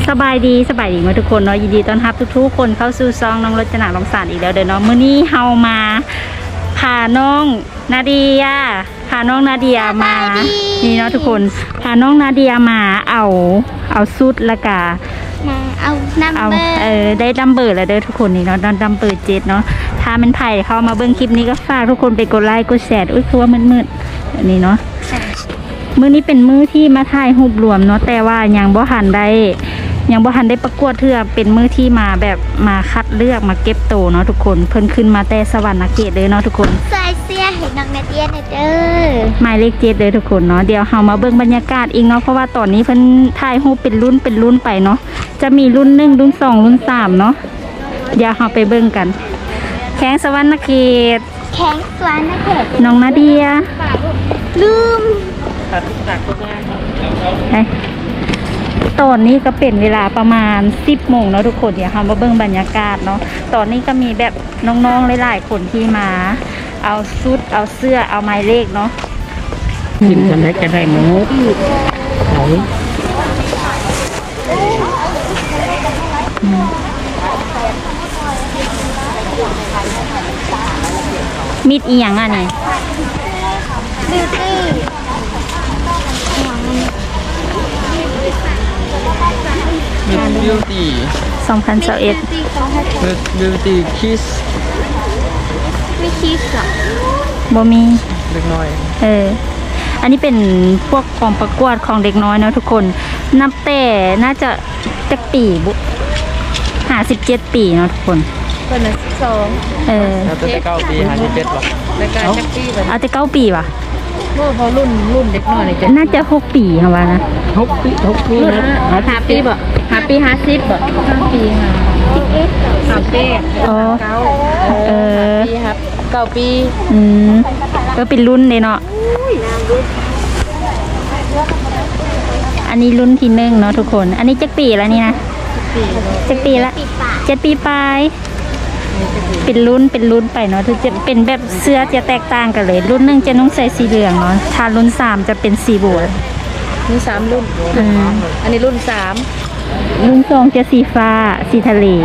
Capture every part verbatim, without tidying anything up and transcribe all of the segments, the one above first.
สบายดีสบายดีมาทุกคนเนาะยินดีต้อนรับทุกๆคนเข้าสู่ซองน้องรจนาลองสารอีกแล้วเด้อเนาะมื้อนี้เฮามาพาน้องนาเดียพาน้องนาเดียมานี่เนาะทุกคนพาน้องนาเดียมาเอาเอาซุดละกามาเอานัมเบอร์เออได้นัมเบอร์แล้วเด้อทุกคนนี่เนาะนัมเบอร์เจ็ดเนาะถ้ามันไผ่เข้ามาเบิ่งคลิปนี้ก็ฝากทุกคนไปกดไลค์กดแชร์อุ้ยคือว่ามืดๆอันนี้เนาะมื้อนี้เป็นมื้อที่มาถ่ายรูปรวมเนาะแต่ว่ายังบ่ทันได้ยังบ่ทันได้ประกวดเทื่อเป็นมื้อที่มาแบบมาคัดเลือกมาเก็บโตเนาะทุกคนเพิ่นขึ้นมาแต่สวรรค์เขตเลยเนาะทุกคนใส่เสื้อเห็นน้องนาเดียเด้อหมายเลขเจ็ดเลยทุกคนเนาะเดี๋ยวเฮามาเบิ่งบรรยากาศอีกเนาะเพราะว่าตอนนี้เพิ่นถ่ายรูปเป็นรุ่นเป็นรุ่นไปเนาะจะมีรุ่นหนึ่งรุ่นสองรุ่นสามเนาะเดี๋ยวเฮาไปเบิ่งกันแข้งสวรรค์เขตแข้งสวรรค์เขตน้องนาเดียลืมตอนนี้ก็เป็นเวลาประมาณสิบโมงเนาะทุกคนเดี๋ยวเรามาเบิ่งบรรยากาศเนาะตอนนี้ก็มีแบบน้องๆหลายๆคนที่มาเอาชุดเอาเสื้อเอาไม้เลขเนาะกินกันได้จะได้หมูมิดอีหยังอ่ะนี่บิวตี้บิวตี้สองพันสิบเอ็ดบิวตี้คิสไม่คิสหรอบ่มีเล็กน้อยเอออันนี้เป็นพวกกองประกวดของเด็กน้อยเนาะทุกคนนับแต่น่าจะจักปีบุห้าสิบเจ็ดปีเนาะทุกคนเป็นสิบสองเออแล้วจะเก้าปีห้าสิบเจ็ดหรอแล้วก็จักปีเอาจะเก้าปีว่ะเมื่อเขารุ่นรุ่นเด็กน้อยเลยน่าจะหกปีค่ะว่านะหกปีหกปีนะห้าปีบ่ห้าปีห้าสิบบ่ห้าปีค่ะห้าปีอ๋อเออปีครับเก้าปีอืมก็เป็นรุ่นเลยเนาะอันนี้รุ่นที่หนึ่งเนาะทุกคนอันนี้จักปีแล้วนี่นะจักปีละเจ็ดปีปลายเป็นรุ่นเป็นรุ่นไปเนาะถึงจะเป็นแบบเสื้อจะแตกต่างกันเลยรุ่นหนึ่งจะนุ่งใส่สีเหลืองเนาะถ้ารุ่นสามจะเป็นสีบัวนี่สามรุ่นอันนี้รุ่นสามรุ่นสองจะสีฟ้าสีทะเล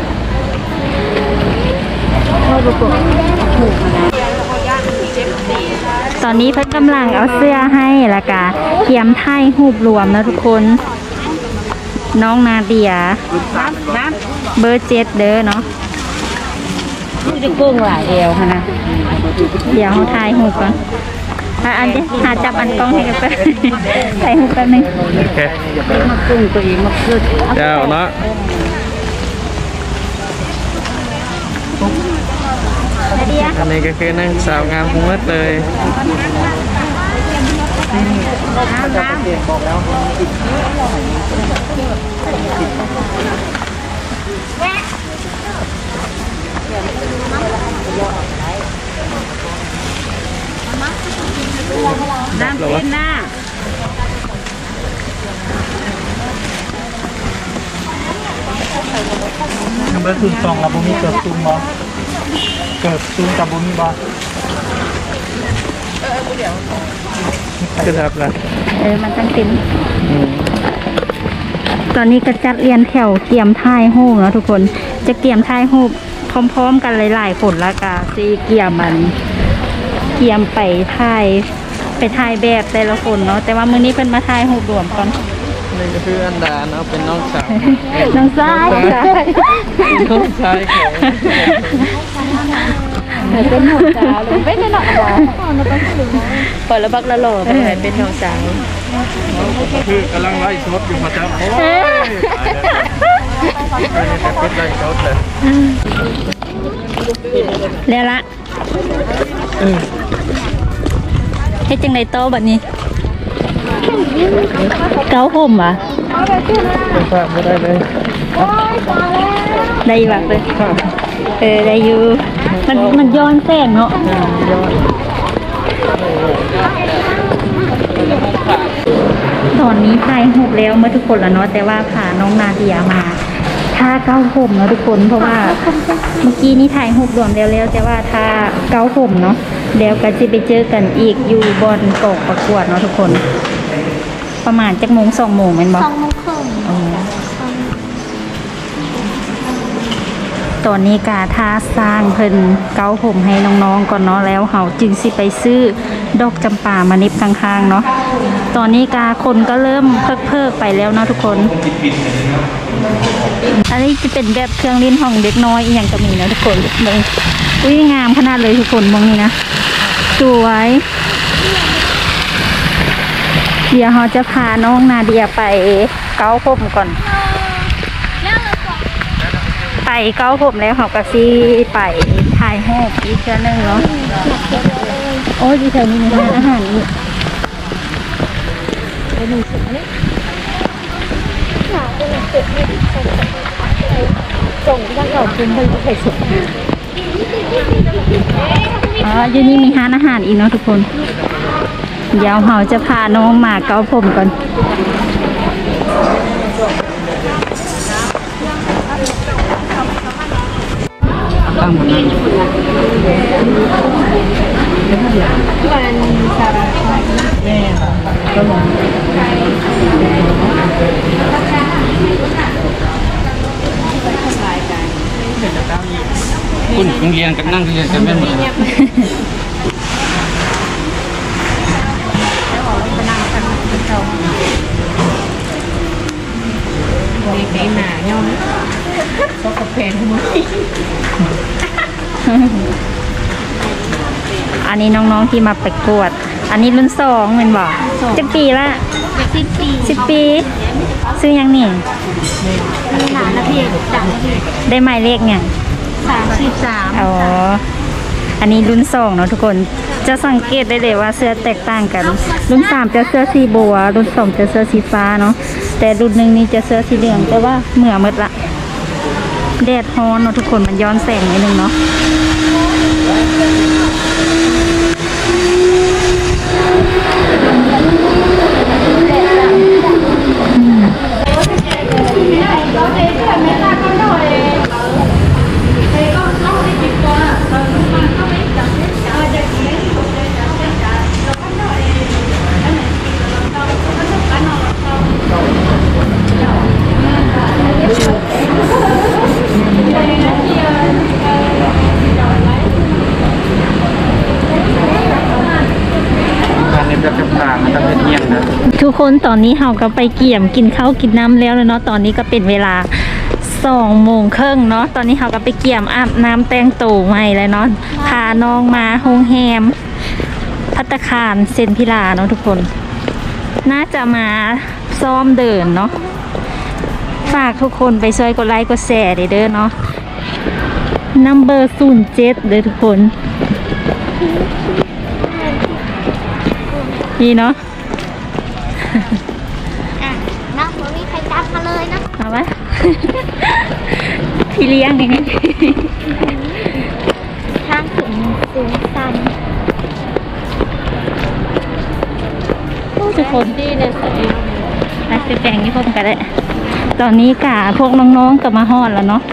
ตอนนี้เพิ่งกำลังเอาเสื้อให้ละกะเทียมไทยหูบรวมนะทุกคนน้องนาเดียเบอร์เจ็ดเด้อเนาะจะโกงหลายเอวค่ะนะเดี๋ยวเขาถ่ายหูก่อนอันนี้หาจับอันกล้องให้กันไปถ่ายหูกันหนึ่งมากุ้งตัวเองมาขึ้นเจ้าเนาะอันนี้ก็คือนั่งสาวงามมุ้งมัดเลยน้ำเป็นหน้าน้ำเบอร์ศูนย์สองกับบุมีเกิดซูมบ่เกิดซูมกับบุมีบ่เออเดี๋ยวจะทับละเออมันตั้งเต็มตอนนี้ก็จัดเรียนแถวเกียมท่ายหูเนาะทุกคนจะเกียมท่ายหูพร้อมๆกันหลายๆคนละกาซีเกียมมันเกียมไปท่ายไปถ่ายแบบแต่ละคนเนาะแต่ว่ามื้อนี้เพิ่นมาถ่ายรูปรวมก่อนนี่ก็คืออันดาเนาะเป็นน้องสาวน้องชายน้องชายของเป็นน้องสาวเลยเป็นน้องสาวพอแล้วบักละหล่อเป็นน้องสาวคือกำลังไล่ชดอยู่มาจับโอ้ยเป็นไล่ชดเลยแล้วละให้จังในโต๊ะแบบนี้เก้าห่มอ่ะไม่ได้เลยได้อยู่แบบเลยเออได้อยู่มันมันย้อนแสงเนาะตอนนี้ถ่ายรูปแล้วเมื่อทุกคนแล้วเนาะแต่ว่าพาน้องนาเดียมาท่าเก้าห่มเนาะทุกคนเพราะว่าเมื่อกี้นี้ถ่ายรูปรวมแล้วแล้วแต่ว่าท่าเก้าห่มเนาะเดี๋ยวก็จะไปเจอกันอีกอยู่บนกองประกวดเนาะทุกคนประมาณจักโมงสองโมงเป็นบ่สองโมงครึ่งตอนนี้กาท่าสร้างเพิ่นเกาผมให้น้องๆก่อนเนาะแล้วเฮาจึงสิไปซื้อดอกจำปามาเน็บข้างๆเนาะตอนนี้กาคนก็เริ่มเพิกๆไปแล้วเนาะทุกคนอันนี้จะเป็นแบบเครื่องเล่นของเด็กน้อยอีกอย่างก็มีนะทุกคนเลยอุ้ยงามขนาดเลยทุกคนมองนี่นะสวยเดี๋ยวเราจะพาน้องนาเดียไปเกาผมก่อนไปเกาผมแล้วเขาก็ซีไปถ่ายรูปอีกเช่นนึงเนาะโอ้ยดีเทลนี้มีร้านอาหารอีกส่งที่เราคุณไปใส่สุดอ๋ออยู่นี่มีร้านอาหารอีกเนาะทุกคนเดี๋ยวเราจะพาน้องมาเกาผมก่อนตั้งหมดเลยวันสามแม่ก็ลงคุณโรงเรียนกันนั่งเรียนกันแม่หมดเลยมีเพลงหนาย่อมก็กระเพนมืออันนี้น้องๆที่มาประกวดอันนี้รุ่นสองเป็นบอกจะปีละสิบปีสิบปีซื้อยังนี่มีหนาละพี่จังได้หมายเลขเนี่ยสามสิบสามอ๋ออันนี้รุ่นสองเนาะทุกคนจะสังเกตได้เลยว่าเสื้อแตกต่างกันรุ่นสามจะเสื้อสีบัวรุ่นสองจะเสื้อสีฟ้าเนาะแต่รุ่นหนึ่งนี่จะเสื้อสีเหลืองแต่ว่าเหมือหมดละแดดฮ้อนเนาะทุกคนมันย้อนแสงนิดนึงเนาะทุกคนตอนนี้เราก็ไปเกี่ยมกินข้าวกินน้ำแล้วเลยเนาะตอนนี้ก็เป็นเวลาสองโมงครึ่งเนาะตอนนี้เราก็ไปเกี่ยมอาบน้ำแต่งตัวใหม่เลยเนาะพาน้องมาโฮงแฮมภัตตาคารเซนพิลาเนาะทุกคนน่าจะมาซ้อมเดินเนาะฝากทุกคนไปช่วยกดไลค์กดแชร์เด้อเนาะนัมเบอร์ศูนย์เจ็ดเด้อทุกคนนี่เนาะอ่ะน้องมันมีใครจับมาเลยนะเอาไหมพี่เลี้ยงนี่ทางถึงสูงสันทุกคนดีเลยสินักแสดงนี่พวกกันเลยตอนนี้กะพวกน้องๆกับมาฮอดแล้วเนาะ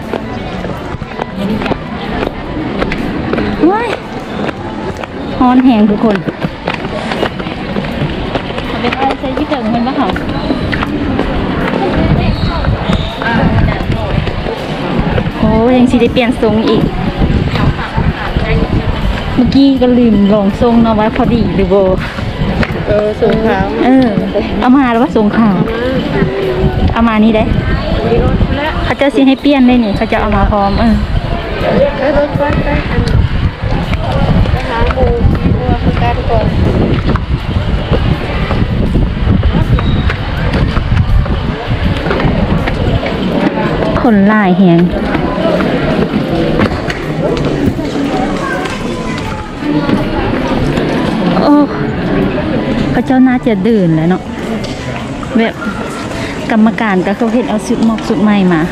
ว้ายฮอนแหงทุกคนเป็นอะไรใช้ที่เกิดมันบ้างเหรอโอ้ยังสิได้เปลี่ยนทรงอีกเมื่อกี้ก็ลืมลองทรงเนาะว่าพอดีหรือโบเออทรงขาวเออเอามาแล้วว่าทรงขาวเอามานี่ได้เขาจะสิให้เปลี่ยนได้นี่เขาจะเอามาพร้อมเออรถบัสได้อันหาหมูวัวคือการก่อนคนหลายแหงโอ้เขาเจ้าน่าจะดื่นแล้วเนาะแบบกรรมการก็เขาเห็นเอาสุดมอกสุดใหม่มา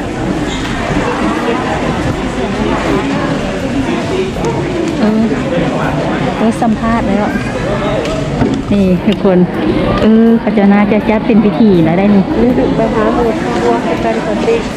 เออเออสัมภาษณ์แล้วนี่ทุกคนเออเขาเจ้าน่าจะจัดเป็นพิธีแล้วได้นี่ไปหาหมูวัวคือการก่อนดิ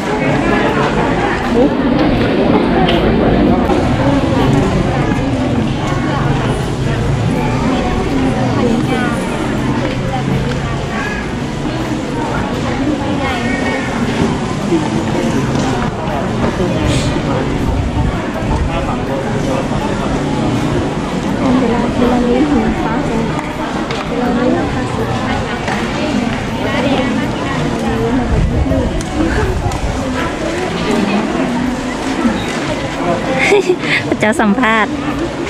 เจ้าสัมภาษณ์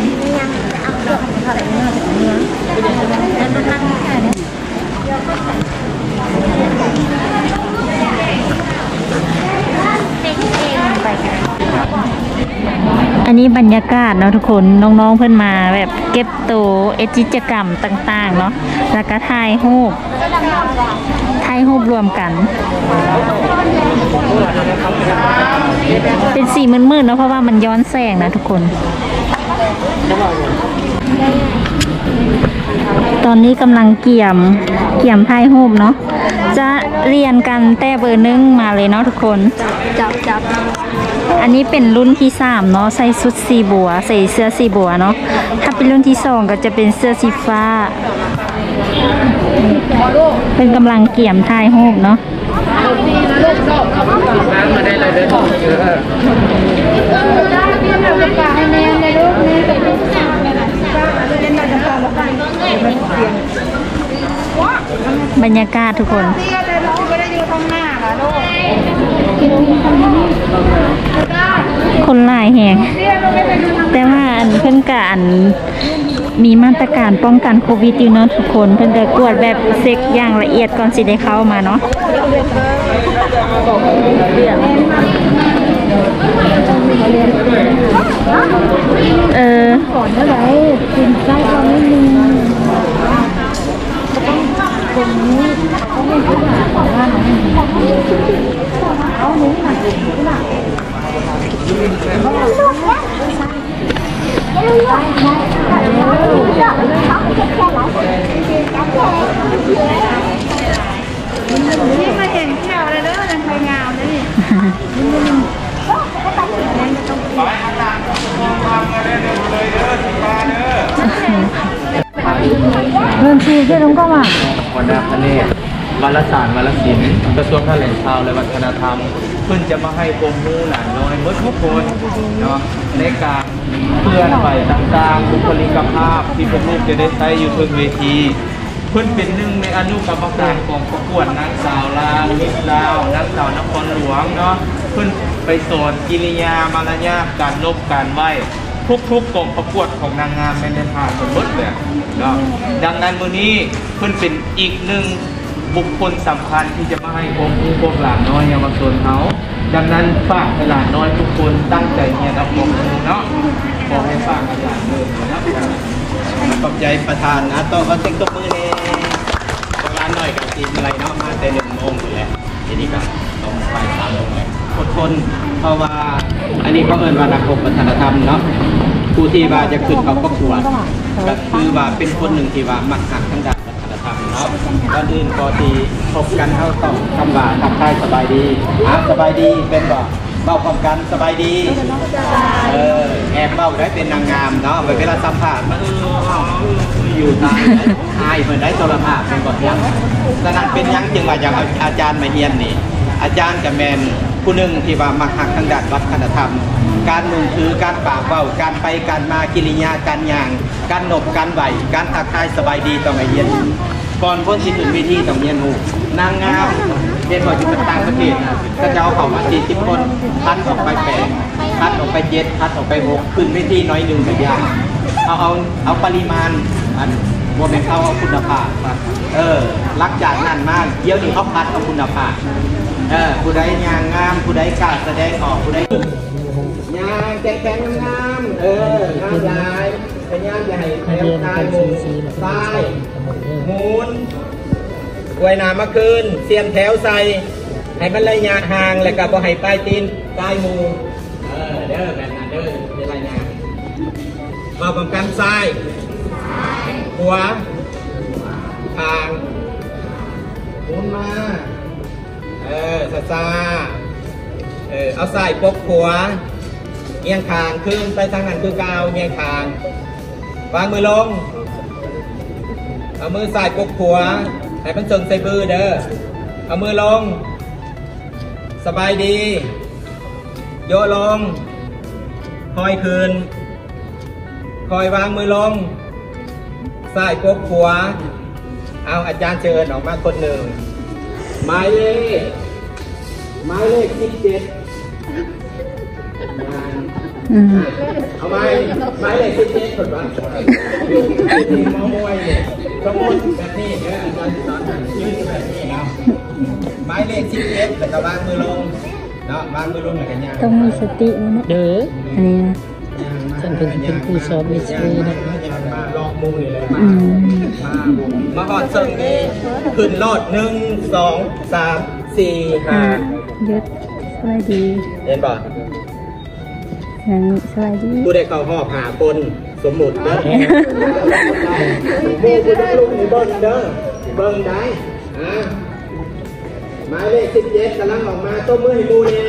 อันนี้บรรยากาศเนาะทุกคนน้องๆเพื่อนมาแบบเก็บตัวเอจิจกรรมต่างๆเนาะแล้วก็ถ่ายรูปถ่ายรูปรวมกันเป็นสีมืดๆเนาะเพราะว่ามันย้อนแสงนะทุกคนตอนนี้กำลังเกี่ยมเกี่ยมถ่ายรูปเนาะจะเรียนกันแต่เบอร์หนึ่งมาเลยเนาะทุกคนจับจับอันนี้เป็นรุ่นที่สามเนาะใส่ชุดสีบัวใส่เสื้อสีบัวเนาะถ้าเป็นรุ่นที่สองก็จะเป็นเสื้อสีฟ้าเป็นกำลังเกี่ยมถ่ายรูปเนาะมาได้เลยเด้อเยอะบรรยากาศทุกคนคนหลายแหงแต่ว่าอันเพิ่นกะอันมีมาตรการป้องกันโควิดอยู่เนาะทุกคนเพิ่นจะกวดแบบเช็คอย่างละเอียดก่อนสิได้เข้ามาเนาะเออก่อนเท่าไหร่กินใกล้ตอนนี้นึงตรงนี้เขาไม่รู้ว่าของว่าเขาหนุ่มหนักหนักนี่มาเห็นแถวเลยเด้อเป็นไฟงามเลยนี่เริ่มชีเจ้าลุงก็มาวันดาคเนศวารสารวารศิลป์กระทรวงการแหล่งข่าวและวัฒนธรรมเพื่อนจะมาให้ความรู้หลานน้อยเมื่อทุกคนเนาะในการเพื่อนไปต่างๆบุคลิกภาพที่พวกลูกจะได้ใช้อยู่บนเวทีเพื่อนเป็นหนึ่งในอนุกรรมการของประกวดนางสาวลาวมิสลาวนางสาวนครหลวงเนาะเพื่อนไปสอนกิริยามารยาทการนบการไหว้ทุกๆกองประกวดของนางงามในผ่านหมดเลยเนาะดังนั้นมื้อนี้เพื่อนเป็นอีกหนึ่งบุคคลสำคัญที่จะมาให้ความรู้พวกหลานน้อยเยาวชนเขาดังนั้นฝากให้หลานน้อยทุกคนตั้งใจเรียนเอาความรู้เนาะขอให้ฝากให้หลานเลยนะครับขอบใจประธานนะต่อก็เต็งตบมือเลยร้านหน่อยกับทีมอะไรเนาะมาแต่หนึ่งโมงอยู่แล้วทีนี้ก็ต้องไปสามโมงเลยอดทนเพราะว่าอันนี้เขาเอิ้นว่านักวัฒนธรรมเนาะผู้ที่ว่าจะขึ้นเขาประกวดก็คือว่าเป็นคนหนึ่งที่ว่ามักหักทั้งด้านวัฒนธรรมเนาะก่อนอื่นก็ที่พบกันเขาต้องคำว่าทักทายสบายดีอ่ะสบายดีเป็นบ่เบ้าพร้อมกันสบายดีเออแอบเบ้าได้เป็นนางงามเนาะเวลาสัมภาษณ์อยู่ทางอายเหมือนได้โทรภาพเป็นบทยังฉะนั้นเป็นยังจึงว่าอย่างอาจารย์มาเฮียนนี่อาจารย์กับแมนผู้หนึ่งที่ว่ามักหักทางด้านวัฒนธรรมการนุ่งถือการปากเบ้าการไปการมากิริยาการย่างการหนบการไหวการทักทายสบายดีต้องมาเฮียนก่อนพ้นสิถึงวิธีต้องเฮียนหูนางงามเรียนว่าอยู่ต่างประเทศนะก็จะเอาเขามาสี่สิบคนคัดออกไปแปดคัดออกไปเจ็ดคัดออกไปหกขึ้นวิธีน้อยหนึ่งแบบอย่างเอาเอาเอาปริมาณอันโมเมนต์เขาเอาคุณภาพเออรักจากนั่นมากเยี่ยวนี้เขาคัดเอาคุณภาพเออผู้ใดยางงามผู้ใดกล้าแสดงออกผู้ใดยางแข็งๆงามเอองามลายเป็นยางใหญ่แถวซ้ายมุมซ้ายหมุนไว้นามาคืนเสียมแถวใส่ให้มันระยะห่างแล้วก็บ่ให้ปลายตีนปลายมือเออเด้อแบบนั้นเด้อเป็นระยะมาป้องกันซ้ายขวาทางหมุนมาเออซาซาเออเอาซ้ายปกขวาเอียงคางขึ้นไปทางนั้นคือกาวเอียงคางวางมือลงเอามือซ้ายปกขวาให้มันส่งใส่มือเด้อเอามือลงสบายดีโยลงคอยคืนคอยวางมือลงซ้ายปกขวาเอาอาจารย์เชิญออกมาคนหนึ่งหมายเลขหมายเลขสิบเจ็ดอืมเอาไม้ไม้เลยสิบเจ็ดคนบ้างทีมมวยเนี่ยสมมติแบบนี้เนี่ยอาจารย์สอนยืนแบบนี้นะไม้เลขสิบเจ็ดแต่ก็วางมือลงเนาะวางมือลงเหมือนกันยังต้องมีสตินะเด้ออันนี้นะท่านเป็นเป็นผู้สอนวิชานะมาลองมือเลยมาอืมมามาหอดเซิงนี้ขึ้นโลดหนึ่งสองสามสี่ห้ายึดสวัสดีเห็นป่ะอย่างนี้สวัสดีผู้ได้เข้าหอบหาคนสมมุติเด้อผู้ผู้ได้ลูกในเบิ้งเด้อเบิ้งได้อ่าหมายเลขสิบเจ็ดกำลังออกมาต้มมือให้ดูเนี่ย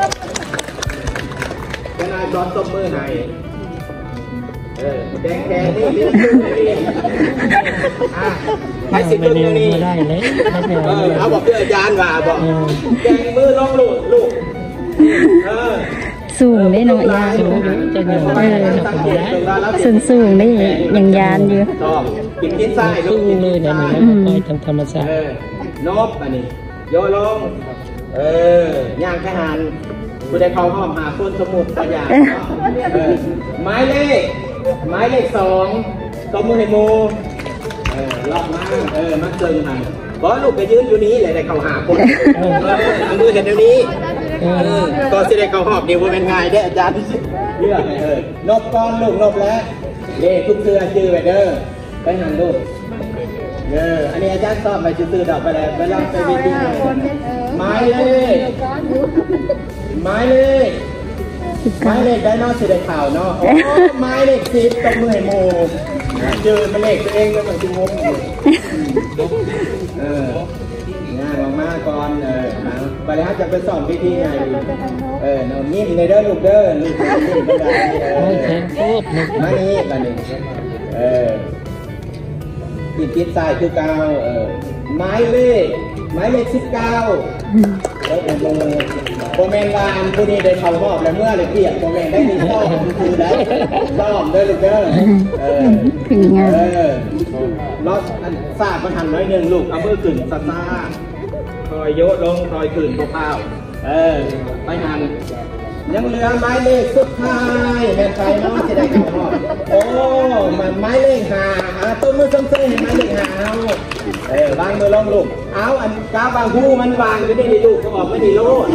จะนายจอดต้มมือให้เออแดงแดงนี่เลี้ยงขึ้นนี่อ่ะให้สิบไม่ขึ้นได้นี่ไม่ได้เลยไม่ได้เออเลยเอาบอกเพื่ออาจารย์ว่าบอกแกงมือลงลูกลูกเออสูงได้เนาะยานสูงอยู่จะเหนื่อยเอไม่อได้สังทำเกได้ตสูงสูงได้อย่างยานอยู่ชอบกินกินไส้ลูสู้กกินเลกิยนนะไส้นี่แล้วก็ปล่อยทำธรรมชาเอติอนบอันนี้โยลงเออย่างทหารผู้ใดเข้าห้องหาคนสมุดตัวอย่างเออหมายเลขหมายเลขสองตบมือให้โมเออล็อกมาเออมาเจอกันบอสลูกก็ยืนอยู่นี้เลยได้เข้าหาคนเออเอามือกันเดี๋ยวนี้เออก็สิได้เข้าหอบเดี๋ยวว่าเป็นไงเด้ออาจารย์เลือกให้เออนบก้อนลูกนบแล้วเลขทุกเสื้อชื่อไปเด้อไปหันลูกเอออันนี้อาจารย์สอบไปซื้อดอกไปแล้วไปรับไปวิธีหมายเลขหมายเลขหมายเลขได้นอกสิได้ข่าวเนาะโอ้หมายเลขสิบตบมือให้โมเจอมาเลขตัวเองแล้วมันจะงงอยู่เอองานออกมาก่อนเออไปแล้วจะไปสอนวิธีไงเออเนาะยิ้มในเด้อลูกเด้อลูกยิ้มไปได้เอโอ้ยอแข็งโคตรมานี่มานี่เออติดติดสายคือเก้าเออไม้เลขไม้เลขสิบเก้าแล้วผมลงโปรแมนลานผู้นี้ได้เข้ารอบแล้วเมื่อเลยเกียรโปรแมนได้มีซ่อมคือได้ซ่อมเด้อลูกเด้อเออถึงงานเออรถซาดมันหันน้อยหนึ่งลูกเอามือขึ้นซาซาคอยโยกลงคอยขึ้นพวกข้าวเออไปหันยังเหลือไม้เลขสุดท้ายแม่นไปเนาะจะได้เข้ารอบโอ้มันไม้เลขหาอ่ะต้นมือซ้ำเส้นไม้เลขหาเอาเออวางมือลงลูกเอาอันก้าวบางหูมันวางอยู่ได้ดีลูกก็บอกไม่ดีโลด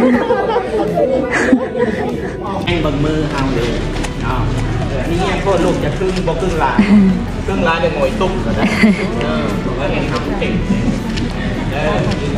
แองบังมือเอาเลยเอานี่แง่โคตรลูกจะครึ่งบ่ครึ่งลายครึ่งลายจะหน่วยตุ้มก็ได้เออก็เห็นทำเก่งเออ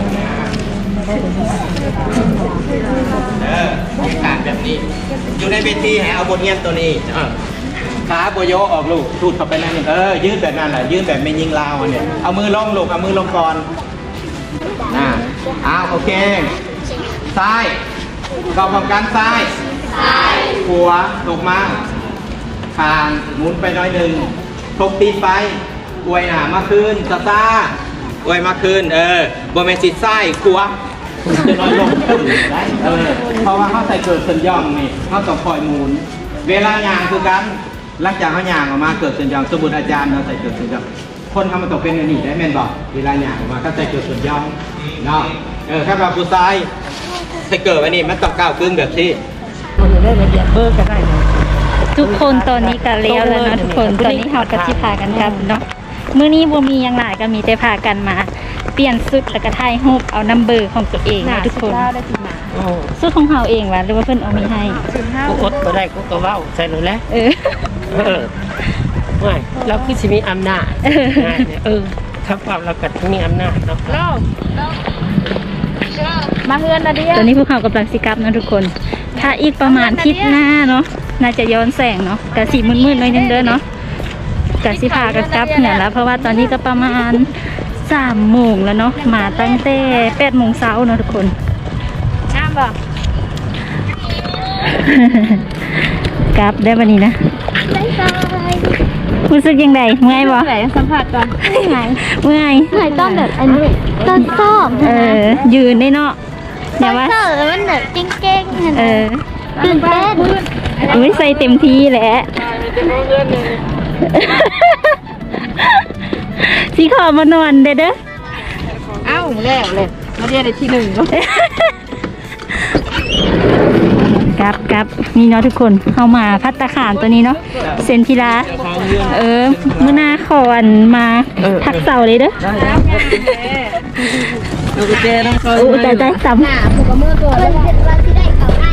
เออมีการแบบนี้อยู่ในเวทีให้เอาบทเรียนตัวนี้เออขาโบโยออกลูกทูดเข้าไปนั่นเออยืดแบบนั้นแหละยืดแบบไม่ยิงลาวเนี่ยเอามือลงลูกเอามือลงก่อนอ่าอ้าวโอเคซ้ายก็พร้อมกันซ้ายหัวตกมาคางหมุนไปน้อยหนึ่งทบตีนไปอวยหนามาคืนซาซาอวยมาคืนเออบ่แม่นสิซ้ายขัวจะน้อยลงได้เออเพราะว่าเขาใส่เกิดสัญญาณนี่เขาต้องคอยหมุนเวลาย่างคือกันหลังจากเขาย่างออกมาเกิดสัญญาณสมมุติอาจารย์เราใส่เกิดสัญญาณคนทำมันตกเป็นอันนี้ได้แม่นบอกเวลาย่างออกมาก็ใส่เกิดสัญญาณเนาะเออถ้าเราผู้ชายใส่เกิดอันนี้มันต้องก้าวครึ่งแบบที่มันได้ละเอียดเบอร์ก็ได้นะทุกคนตอนนี้ก็เลี้ยวแล้วเนาะทุกคนตอนนี้เราก็ที่พากันกลับเนาะมื้อนี้บ่มีหยังหลายก็มีแต่พากันมา เปลี่ยนชุดแล้วก็ถ่ายรูปเอานัมเบอร์ของตัวเองนะทุกคนโอ้ชุดของเราเองวะหรือว่าเพิ่นเอามีให้กูอดก็ได้กูก็เว้าใส่เลยแหละเออเออไม่เราคือสิมีอำนาจเออง่ายเนี่ยเออถ้าเราเราก็มีอำนาจเนาะมาเฮือนนะเดียตอนนี้พวกเขากำลังสิกลับนะทุกคน ถ้าอีกประมาณทิศหน้าเนาะน่าจะย้อนแสงเนาะกะสีมืดๆหน่อยนึงเด้อเนาะกะสิพากันกลับเนี่ยแล้วเพราะว่าตอนนี้ก็ประมาณสามโมงแล้วเนาะมาตั้งแต่แปดโมงเช้าเนาะทุกคนน้ำบ่กลับได้วันนี้นะรู้สึกยังไงเมื่อยบ่ไหนสัมผัสก่อนไหนเมื่อยไหนต้นแบบอันนี้ต้นส้มเออยืนได้เนาะเดี๋ยวว่าต้นมันแบบเก่งๆเออตื่นเต้นเอาไว้ใส่เต็มที่แหละสีขอมานอนเด้อเด้อเอ้าแล้วเลยมาเรียนในที่หนึ่งกับกับนี่เนาะทุกคนเข้ามาพัตตาขานตัวนี้เนาะเซนพิลาเออมื้อหน้าขออันมาทักเสาเลยเด้อดูกระเจน้องเขาอู้ใจใจซ้ำผูกกับมือตัวเลยว่าที่ได้เขาให้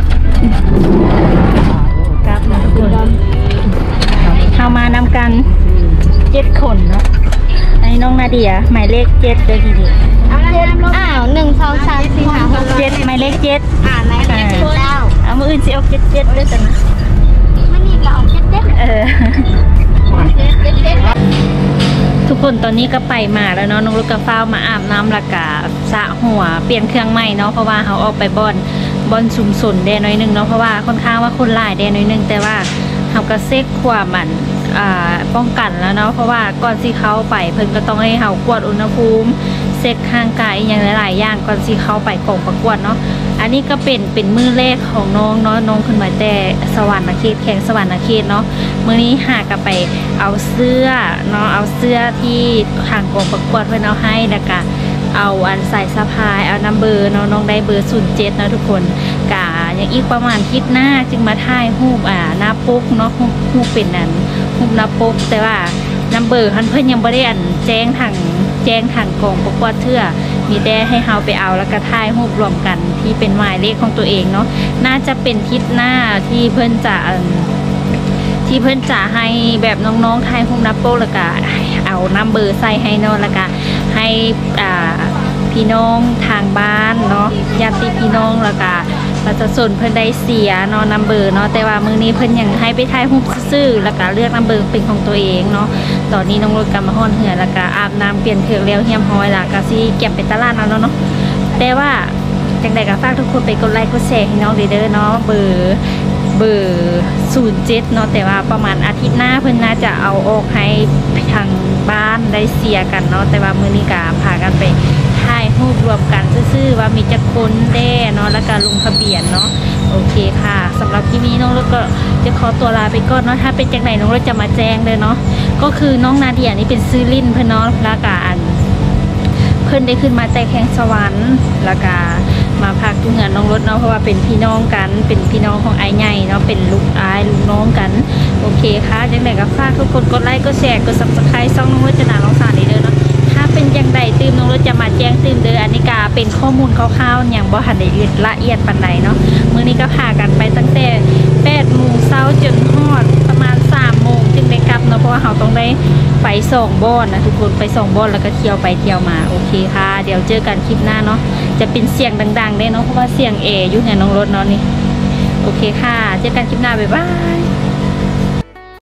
กับทุกคนเข้ามานำกันเจ็ดคนเนาะอันนี้น้องนาเดียหมายเลขเจ็ดเด้อทีนี้เอาละอ้าวหนึ่งสองสามสี่ห้าหกเจ็ดหมายเลขเจ็ดอ่านไหนเจ็ดเก้าเอามืออื่นสิเอาเจ็ดเจ็ดด้วยกันนะมันนี่ก็เอาเจ็ดเจ็ดเออเจ็ดเจ็ดเจ็ดทุกคนตอนนี้ก็ไปมาแล้วเนาะน้องลูกกระฟ้าวมาอาบน้ำละกาสระหัวเปลี่ยนเครื่องใหม่เนาะเพราะว่าเขาออกไปบอนบอนชุมชนแดนน้อยหนึงเนาะเพราะว่าค่อนข้างว่าคนหลายแดนน้อยหนึงแต่ว่าเขาก็เซ็กความมันอ่าป้องกันแล้วเนาะเพราะว่าก่อนที่เขาไปเพิ่นก็ต้องให้เขากวดอุณหภูมิเซ็กข้างกายอย่างหลายๆอย่างก่อนที่เขาไปกองประกวดเนาะอันนี้ก็เป็นเป็นมือแรกของน้องเนาะน้องขึ้นมาแต่สวรรค์เขตแข่งสวรรค์เขตเนาะมื้อนี้หากลับไปเอาเสื้อเนาะเอาเสื้อที่ทางกองประกวดเพิ่นเอาให้แล้วก็เอาอันใส่สะพายเอานัมเบอร์เนาะน้องได้เบอร์ศูนย์เจ็ดนะทุกคนกะอย่างอีกประมาณคิดหน้าจึงมาถ่ายรูปอ่าหน้าปกเนาะรูปเป็นนั้นรูปหน้าปกแต่ว่านัมเบอร์เพิ่นยังบ่ได้อันแจ้งทางแจ้งทางกองประกวดเทื่อมีแต่ให้เฮาไปเอาแล้วก็ถ่ายรูปรวมกันที่เป็นหมายเลขของตัวเองเนาะน่าจะเป็นทิศหน้าที่เพิ่นจะที่เพิ่นจะให้แบบน้องๆถ่ายรูปหน้าปกแล้วก็เอานัมเบอร์ใส่ให้เนาะแล้วก็ให้อ่าพี่น้องทางบ้านเนาะญาติพี่น้องแล้วก็ประชาชนเพิ่นได้เสียเนาะนัมเบอร์เนาะแต่ว่ามื้อนี้เพิ่นยังให้ไปถ่ายรูปซื่อๆแล้วก็เลือกนัมเบอร์เป็นของตัวเองเนาะตอนนี้น้องรถกำมาฮ้อนเหือแล้วก็อาบน้ำเปลี่ยนเครื่องแล้วเฮียมห้อยแล้วก็สิเก็บไปตลาดเอาเนาะแต่ว่าจังใดก็ฝากทุกคนไปกดไลค์กดแชร์ให้น้องเด้อเนาะเบอร์เบอร์ศูนย์เจ็ดเนาะแต่ว่าประมาณอาทิตย์หน้าเพิ่นน่าจะเอาออกให้ทางบ้านได้เสียกันเนาะแต่ว่ามื้อนี้ก็พากันไปถ่ายรูปรวมกันซื่อๆว่ามีจักคนแด้เนาะแล้วก็ลงทะเบียนเนาะโอเคค่ะสำหรับที่นี้น้องรถก็จะขอตัวลาไปก่อนเนาะถ้าเป็นจังไหนน้องรถจะมาแจ้งเลยเนาะก็คือน้องนาเดียนี่เป็นซื้อลิ้นเพิ่นเนาะแล้วก็อันเพิ่นได้ขึ้นมาแต่แข่งสวรรค์แล้วก็มาพักทุเงินน้องรถเนาะเพราะว่าเป็นพี่น้องกันเป็นพี่น้องของไอ้ใหญ่เนาะเป็นลูกอ้ายลูกน้องกันโอเคค่ะจังไหนก็ฝากทุกคนกดไลค์กดแชร์กด ซับสไครบ์ ช่องน้องรถจะหนาน้องสารนี่เด้อเนาะถ้าเป็นจังใดตื่นน้องรถจะมาแจ้งตื่นเด้ออันนี้ก็เป็นข้อมูลคร่าวๆอย่างบ่ทันได้ละเอียดปานใดเนาะมื้อนี้ก็พากันไปตั้งแต่แปดโมงเช้าจนฮอดประมาณสามโมงจึงได้กลับเนาะเพราะว่าเราต้องได้ไปส่งบ่อนนะทุกคนไปส่งบ่อนแล้วก็เที่ยวไปเที่ยวมาโอเคค่ะเดี๋ยวเจอกันคลิปหน้าเนาะจะเป็นเสียงดังๆได้เนาะเพราะว่าเสียงเออยู่ในน้องรถเนาะนี่โอเคค่ะเจอกันคลิปหน้าบ๊ายบาย